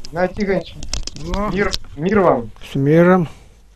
Игнатий Тихонович, Ну, мир вам. с миром.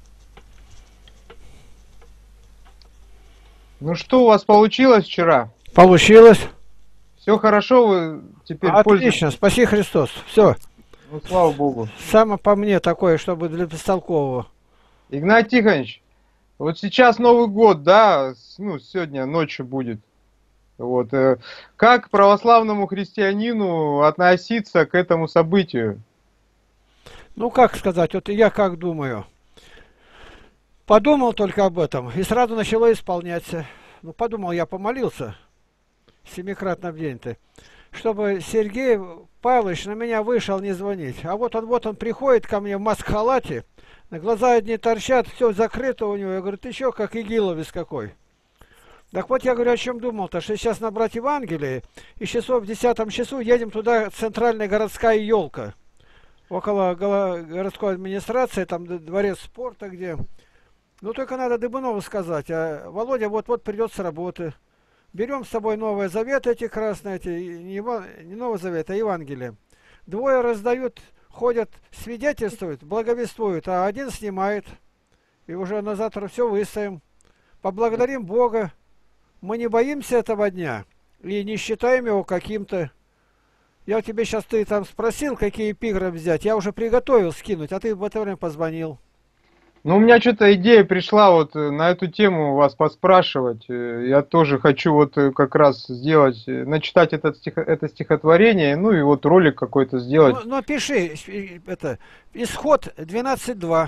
Ну что у вас получилось вчера? Получилось. Все хорошо, вы теперь пользуетесь? Отлично, спаси Христос. Все. Ну, слава Богу. Само по мне такое, чтобы для бестолкового. Игнатий Тихонович, вот сейчас Новый год, да, ну, сегодня ночью будет. Вот, как православному христианину относиться к этому событию? Ну, как сказать, вот я как думаю. Подумал только об этом, и сразу начало исполняться. Ну, подумал, я помолился, семикратно в день-то, чтобы Сергей Павлович на меня вышел не звонить. А вот он приходит ко мне в маск-халате, на глаза одни торчат, все закрыто у него. Я говорю, ты что, как игиловец какой? Так вот, я говорю, о чем думал-то, что сейчас набрать Евангелие, и часов в 10 часу едем туда, центральная городская елка, около городской администрации, там дворец спорта где. Ну, только надо Дыбунову сказать, а Володя вот-вот придет с работы. Берем с собой Новый Завет, эти красные, эти, не Новый Завет, а Евангелие. Двое раздают, ходят, свидетельствуют, благовествуют, а один снимает. И уже на завтра все выставим. Поблагодарим Бога. Мы не боимся этого дня и не считаем его каким-то. Я у тебя сейчас, ты там спросил, какие эпиграфы взять. Я уже приготовил скинуть, а ты в это время позвонил. Ну, у меня что-то идея пришла вот на эту тему вас поспрашивать. Я тоже хочу вот как раз сделать, начитать это стихотворение, ну и вот ролик какой-то сделать. Ну пиши, это, исход 12.2.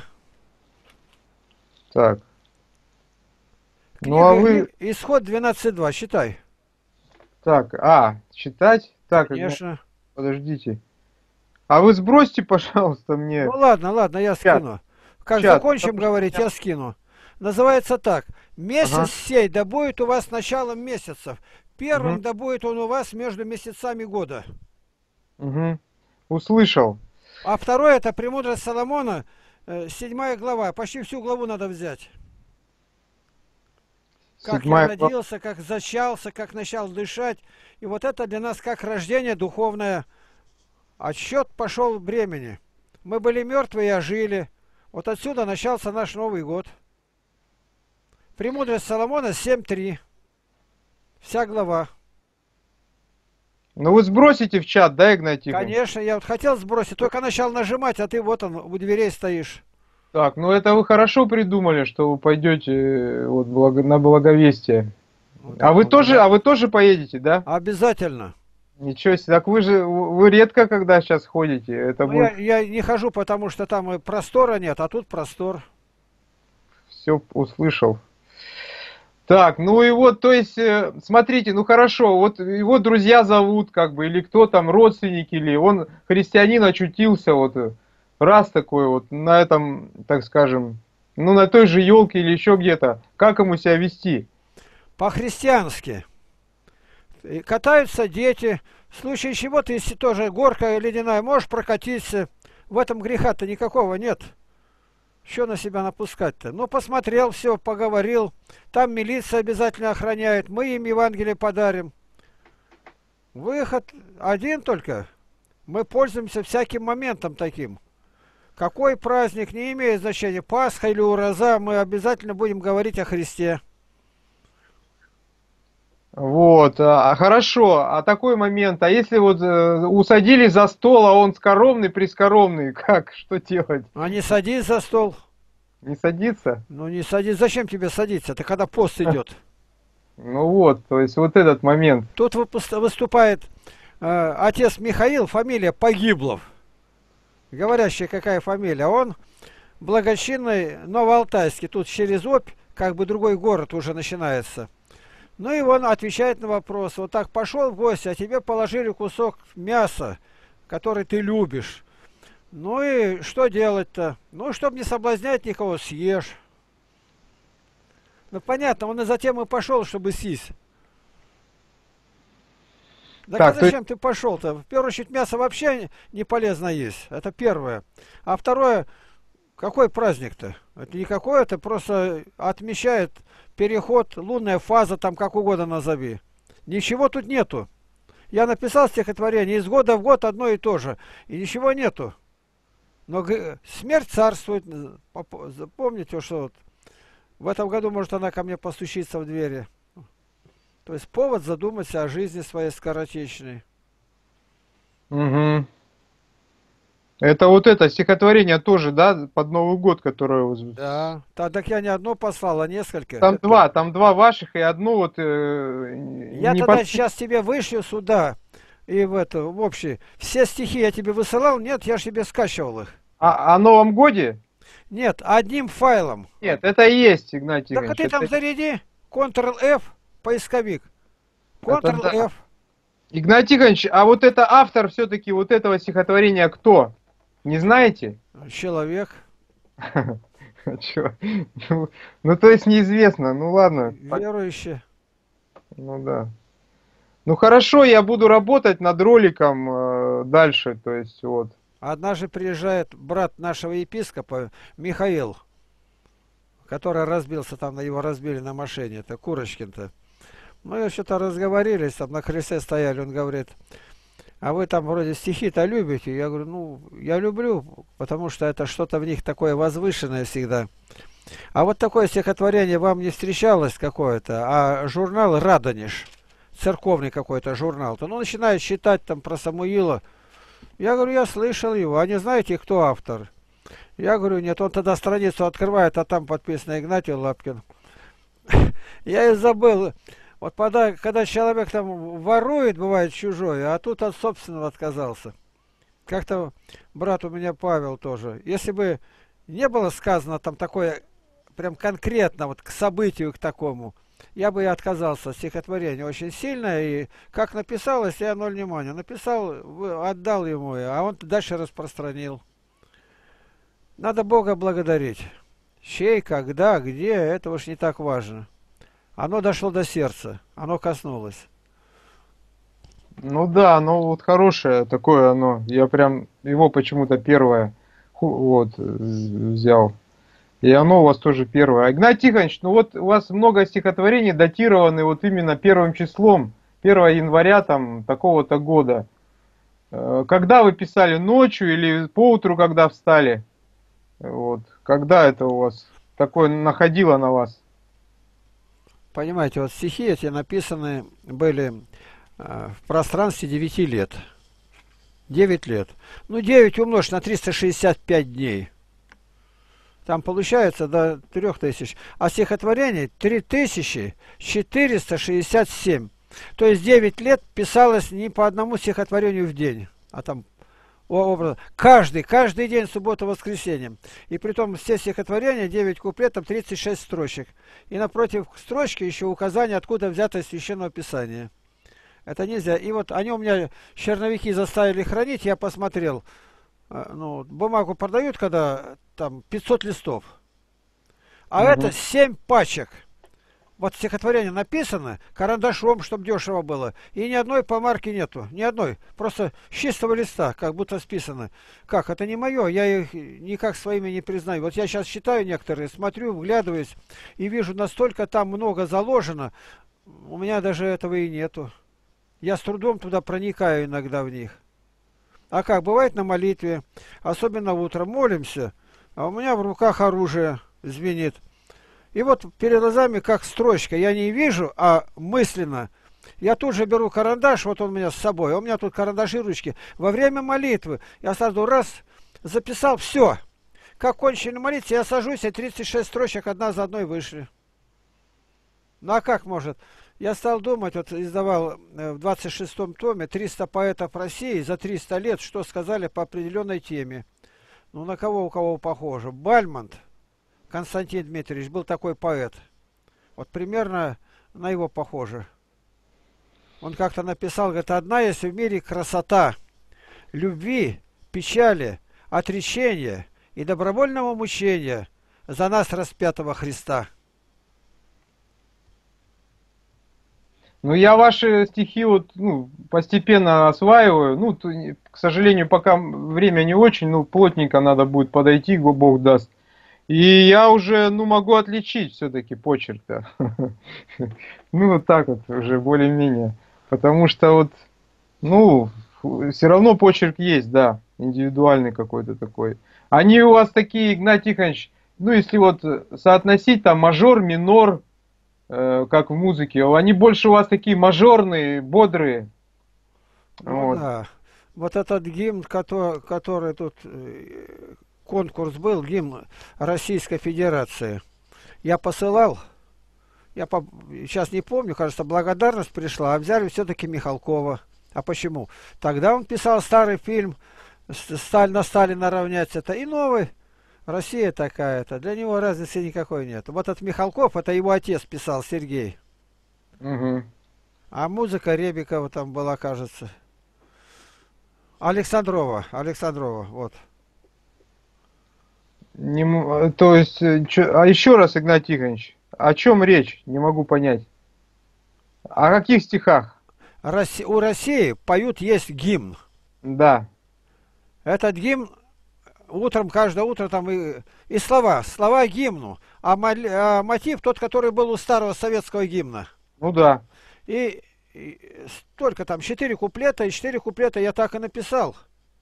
Так. Ну а Книга вы... исход 12.2, считай. Так, читать? Так, Конечно. подождите. А вы сбросьте, пожалуйста, Ну мне ладно, я чат. скину. Как Чат. закончим говорить, я скину. Называется так. Ага. Месяц сей да будет у вас началом месяцев. Первым Угу. да будет он у вас между месяцами года. Угу. Услышал. А второе это премудрость Соломона, 7 глава. Почти всю главу надо взять. Как я 7 глава. родился, как зачался, как начал дышать. И вот это для нас как рождение духовное. Отсчет пошел времени. Мы были мертвые, а жили. Вот отсюда начался наш Новый год. Премудрость Соломона 7.3. Вся глава. Ну вы сбросите в чат, да, Игнатий Тихонович? Конечно, я вот хотел сбросить, только начал нажимать, а ты вот он у дверей стоишь. Так, ну это вы хорошо придумали, что вы пойдете вот на благовестие. Вот А так вы вот, тоже, да. а вы тоже поедете, да? Обязательно. Ничего себе. Так вы редко когда сейчас ходите. Это Но я, будет я не хожу, потому что там и простора нет, а тут простор. все услышал. Так, ну и вот, то есть, смотрите, ну хорошо, вот его друзья зовут, как бы, или кто там, родственники, или он христианин очутился, вот, раз такой вот, на этом, так скажем, ну на той же елке или еще где-то, как ему себя вести? По-христиански. И катаются дети. В случае чего ты, если тоже горка ледяная, можешь прокатиться. В этом греха-то никакого нет. Что на себя напускать-то? Ну, посмотрел, все, поговорил. Там милиция обязательно охраняет. Мы им Евангелие подарим. Выход один только. Мы пользуемся всяким моментом таким. Какой праздник, не имеет значения, Пасха или Ураза, мы обязательно будем говорить о Христе. Вот, хорошо, а такой момент, а если вот усадили за стол, а он скоромный, прискоромный, как, что делать? А не садись за стол. Не садится? Ну не садись. Зачем тебе садиться? Это когда пост идет. Ну вот, то есть вот этот момент. Тут выступает отец Михаил, фамилия Погиблов. Говорящий, какая фамилия. Он благочинный Новоалтайский. Тут через Обь, как бы другой город уже начинается. Ну и он отвечает на вопрос. Вот так пошел в гости, а тебе положили кусок мяса, который ты любишь. Ну и что делать-то? Ну, чтобы не соблазнять никого, съешь. Ну, понятно, он и затем и пошел, чтобы съесть. Так а Так, то есть, зачем ты пошел-то? В первую очередь, мясо вообще не полезно есть. Это первое. А второе, какой праздник-то? Это никакой, это просто отмечает переход, лунная фаза, там как угодно назови. Ничего тут нету. Я написал стихотворение, из года в год одно и то же. И ничего нету. Но смерть царствует. Помните, что вот в этом году может она ко мне постучится в двери. То есть повод задуматься о жизни своей скоротечной. Угу. Это вот это стихотворение тоже, да, под Новый год, которое... Да. Так я не одно послал, а несколько. Это... Там два ваших и одно вот Я не тогда подписано. сейчас тебе вышлю сюда. И в это, в общий. Все стихи я тебе высылал? Нет, я же тебе скачивал их. О Новом годе? Нет, одним файлом. Нет, это и есть, Игнатий Так а Игоревич. ты там заряди. Ctrl-F, поисковик. Это да. Ctrl-F. Игнатий Игоревич, а вот это автор все-таки вот этого стихотворения кто? Не знаете? Человек. Чё? Ну, то есть неизвестно. Ну, ладно. Верующий. Ну, да. Ну, хорошо, я буду работать над роликом дальше. То есть, вот. Однажды приезжает брат нашего епископа Михаил, который разбился там, его разбили на машине, это Курочкин-то. Ну и что-то разговорились, там на крыльце стояли, он говорит, а вы там вроде стихи-то любите? Я говорю, ну, я люблю, потому что это что-то в них такое возвышенное всегда. А вот такое стихотворение вам не встречалось какое-то, а журнал «Радонеж», церковный какой-то журнал-то, ну, начинает читать там про Самуила. Я говорю, я слышал его, а не знаете, кто автор? Я говорю, нет, он тогда страницу открывает, а там подписано Игнатий Лапкин. Я и забыл. Вот когда человек там ворует, бывает чужое, а тут от собственного отказался. Как-то брат у меня Павел тоже. Если бы не было сказано там такое прям конкретно вот к событию к такому, я бы и отказался. Стихотворение очень сильное, и как написалось, я ноль внимания. Написал, отдал ему, а он дальше распространил. Надо Бога благодарить. Чей, когда, где, это уж не так важно. Оно дошло до сердца, оно коснулось. Ну да, оно вот хорошее такое оно. Я прям его почему-то первое вот взял. И оно у вас тоже первое. Игнатий Тихонович, ну вот у вас много стихотворений датированы вот именно первым числом, 1 января там такого-то года. Когда вы писали, ночью или поутру, когда встали? Вот. Когда это у вас такое находило на вас? Понимаете, вот стихи эти написаны были в пространстве 9 лет. 9 лет. Ну, 9 умножить на 365 дней. Там получается до 3000. А стихотворений 3467. То есть 9 лет писалось не по одному стихотворению в день, а там каждый день, суббота-воскресенье. И притом все стихотворения, 9 куплетов, 36 строчек. И напротив строчки еще указание, откуда взято из Священного Писания. Это нельзя. И вот они у меня черновики заставили хранить, я посмотрел. Ну, бумагу продают, когда там 500 листов. А это 7 пачек. Вот стихотворение написано карандашом, чтобы дешево было. И ни одной помарки нету. Ни одной. Просто с чистого листа, как будто списано. Как? Это не мое. Я их никак своими не признаю. Вот я сейчас читаю некоторые, смотрю, вглядываюсь и вижу, настолько там много заложено. У меня даже этого и нету. Я с трудом туда проникаю иногда в них. А как? Бывает на молитве. Особенно утром молимся. А у меня в руках оружие звенит. И вот перед глазами как строчка. Я не вижу, а мысленно. Я тут же беру карандаш, вот он у меня с собой. А у меня тут карандаши и ручки. Во время молитвы я сразу раз записал, все. Как кончили молиться, я сажусь, и 36 строчек одна за одной вышли. Ну а как может? Я стал думать, вот издавал в 26-м томе 300 поэтов России за 300 лет, что сказали по определенной теме. Ну на кого у кого похоже? Бальмонт Константин Дмитриевич был такой поэт. Вот примерно на его похоже. Он как-то написал, говорит, одна есть в мире красота, любви, печали, отречения и добровольного мучения за нас распятого Христа. Ну, я ваши стихи вот, ну, постепенно осваиваю. Ну, к сожалению, пока время не очень, ну, плотненько надо будет подойти, Бог даст. И я уже, ну, могу отличить все-таки почерк-то. Ну, вот так вот уже более-менее. Потому что вот, ну, все равно почерк есть, да, индивидуальный какой-то такой. Они у вас такие, Игнат Тихонович, ну если вот соотносить там мажор, минор, как в музыке, они больше у вас такие мажорные, бодрые. Ну Вот. да. Вот этот гимн, который тут конкурс был, гимн Российской Федерации. Я посылал, сейчас не помню, кажется, благодарность пришла, а взяли все-таки Михалкова. А почему? Тогда он писал старый фильм на Сталина равнять это и новый. Россия такая-то. Для него разницы никакой нет. Вот этот Михалков, это его отец писал, Сергей. Угу. А музыка Ребикова там была, кажется. Александрова, вот. То есть, а еще раз, Игнат Тихонович, о чем речь? Не могу понять. О каких стихах? У России поют есть гимн. Да. Этот гимн утром, каждое утро там и слова гимну. А мотив тот, который был у старого советского гимна. Ну да. И столько там, 4 куплета, и 4 куплета я так и написал.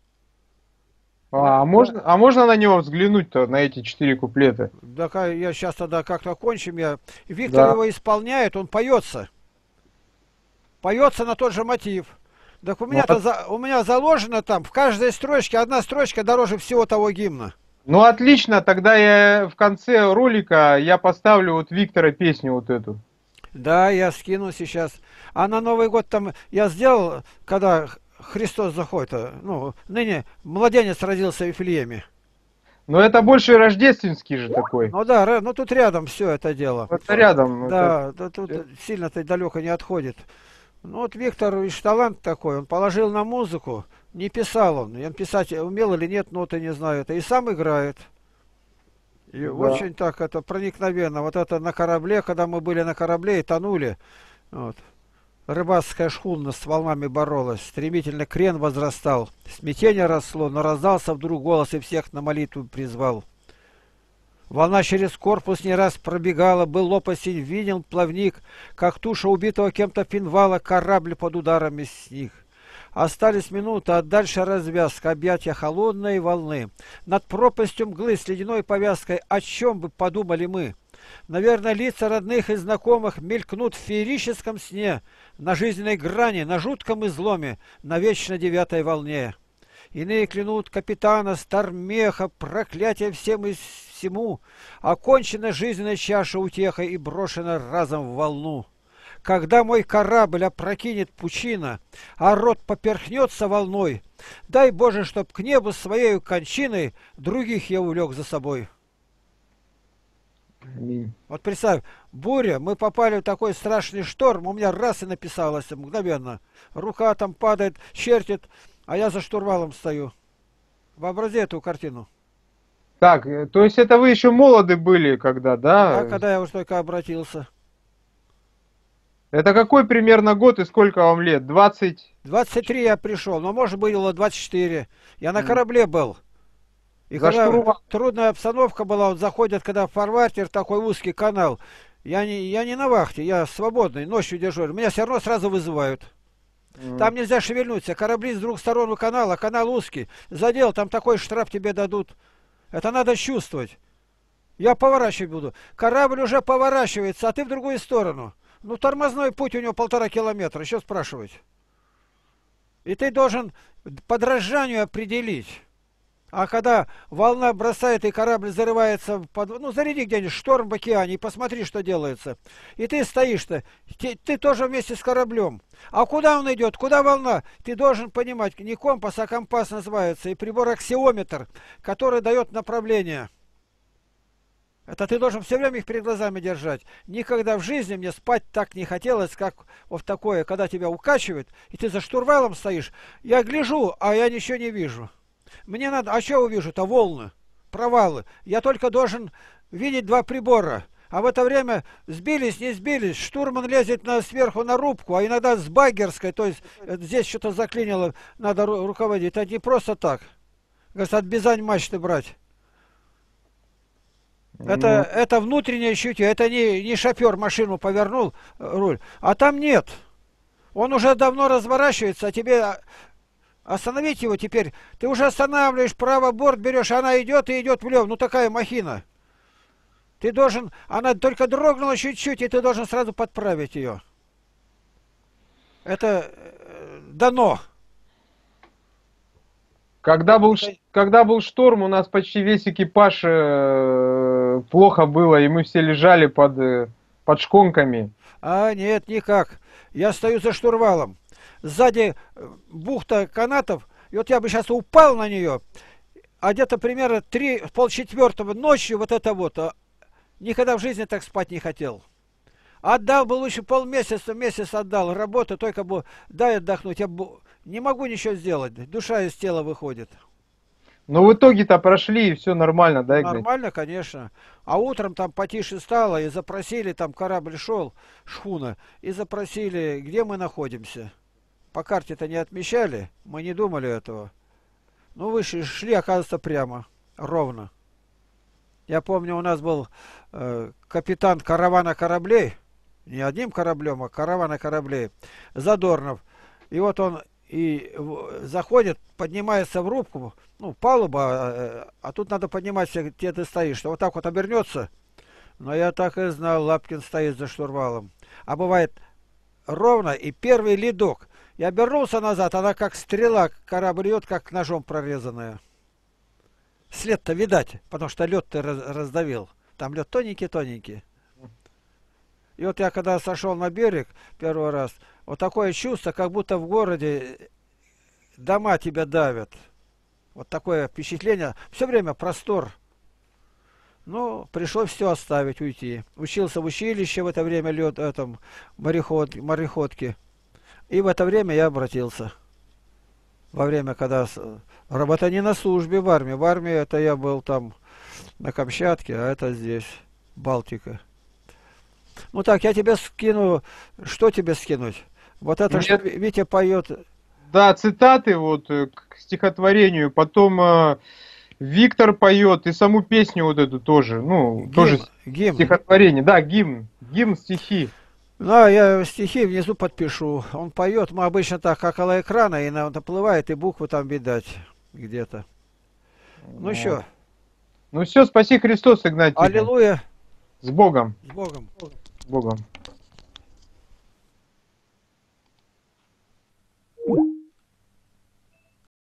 Можно на него взглянуть-то, на эти 4 куплета? Да, я сейчас тогда как-то кончим. Виктор Да. его исполняет, он поется. Поется на тот же мотив. Так у меня заложено там, в каждой строчке, одна строчка дороже всего того гимна. Ну отлично, тогда я в конце ролика я поставлю вот Виктора песню вот эту. Да, я скину сейчас. А на Новый год там я сделал, когда Христос заходит, ныне младенец родился в Вифлееме. Но это больше рождественский же такой. Ну да, ну тут рядом все это дело. Это рядом. Да, тут сильно-то далеко не отходит. Ну вот Виктор, видишь, талант такой, он положил на музыку, не писал он. Он писать умел или нет, ноты не знаю. Это и сам играет. И Да. очень так это проникновенно. Вот это на корабле, когда мы были на корабле и тонули, вот, рыбацкая шхуна с волнами боролась, стремительно крен возрастал, смятение росло, но раздался вдруг голос и всех на молитву призвал. Волна через корпус не раз пробегала, был лопастень, виден плавник, как туша убитого кем-то финвала, корабль под ударами сник. Остались минуты, а дальше развязка, объятия холодной волны. Над пропастью мглы с ледяной повязкой, о чем бы подумали мы? Наверное, лица родных и знакомых мелькнут в феерическом сне, на жизненной грани, на жутком изломе, на вечно 9-й волне. Иные клянут капитана Стармеха, проклятие всем и всему, окончена жизненная чаша утехой и брошена разом в волну. Когда мой корабль опрокинет пучина, а рот поперхнется волной, дай Боже, чтоб к небу своей кончиной других я увлек за собой. Аминь. Вот представь, буря, мы попали в такой страшный шторм, у меня раз и написалось мгновенно. Рука там падает, чертит, а я за штурвалом стою. Вообрази эту картину. Так, то есть это вы еще молоды были, когда, да? А когда я уж только обратился. Это какой примерно год и сколько вам лет? 20? 23 я пришел, но может было 24. Я на корабле был. И За когда штурвал. трудная обстановка была, вот заходят, когда фарватер, такой узкий канал, я не на вахте, я свободный, ночью дежурю. Меня все равно сразу вызывают. Там нельзя шевельнуться. Корабли с двух сторон у канала, канал узкий. Задел, там такой штраф тебе дадут. Это надо чувствовать. Я поворачивать буду. Корабль уже поворачивается, а ты в другую сторону. Ну, тормозной путь у него 1,5 километра. Еще спрашивать. И ты должен по дрожанию определить. А когда волна бросает и корабль зарывается, заряди где-нибудь шторм в океане и посмотри, что делается. И ты стоишь-то, ты тоже вместе с кораблем. А куда он идет, куда волна? Ты должен понимать, не компас, а компас называется, и прибор-аксиометр, который дает направление. Это ты должен все время их перед глазами держать. Никогда в жизни мне спать так не хотелось, как вот такое, когда тебя укачивает, и ты за штурвалом стоишь. Я гляжу, а я ничего не вижу. Мне надо, а что увижу-то? Волны, провалы. Я только должен видеть два прибора. А в это время сбились, не сбились, штурман лезет сверху на рубку, а иногда с баггерской, то есть здесь что-то заклинило, надо руководить. Это не просто так. Говорят, от Бизань мачты брать. Это внутреннее чутье, это не шофер машину повернул, руль. А там нет. Он уже давно разворачивается, а тебе Остановить его теперь. Ты уже останавливаешь, право борт берешь, она идет и идет влево. Ну такая махина. Ты должен, она только дрогнула чуть-чуть, и ты должен сразу подправить ее. Это дано. Когда был шторм, у нас почти весь экипаж плохо было, и мы все лежали под шконками. А нет, никак. Я стою за штурвалом. Сзади бухта канатов, и вот я бы сейчас упал на нее, а где-то примерно полчетвертого ночью вот это вот, никогда в жизни так спать не хотел. Отдал бы лучше полмесяца, месяц отдал, работу только бы дай отдохнуть, не могу ничего сделать, душа из тела выходит. Но в итоге-то прошли, и все нормально, да, Игнатий? Нормально, конечно. А утром там потише стало, и запросили, там корабль шел, шхуна, и запросили, где мы находимся. По карте-то не отмечали, мы не думали этого. Ну, вышли, шли, оказывается, прямо, ровно. Я помню, у нас был капитан каравана кораблей, не одним кораблем, а каравана кораблей, Задорнов. И вот он заходит, поднимается в рубку, ну, палуба, а тут надо подниматься, где ты стоишь, что вот так вот обернется. Но я так и знал, Лапкин стоит за штурвалом. А бывает ровно, и первый ледок. Я обернулся назад, она как стрела, корабль идет, как ножом прорезанная. След-то видать, потому что лед ты раздавил. Там лед тоненький-тоненький. И вот я когда сошел на берег первый раз, вот такое чувство, как будто в городе дома тебя давят. Вот такое впечатление. Все время простор. Ну, пришлось все оставить, уйти. Учился в училище в это время мореходки. И в это время я обратился. Во время, когда работа не на службе в армии. В армии это я был там на Камчатке, а это здесь, Балтика. Ну так, я тебе скину. Что тебе скинуть? Вот это, что Витя поет. Да, цитаты вот к стихотворению. Потом Виктор поет и саму песню вот эту тоже. Ну, тоже гимн. Стихотворение. Да, гимн. Гимн, стихи. Да, я стихи внизу подпишу. Он поет. Мы обычно так, около экрана, и наплывает, и буквы там видать где-то. Ну что? Ну все, спаси Христос, Игнатий. Аллилуйя. С Богом. С Богом. С Богом.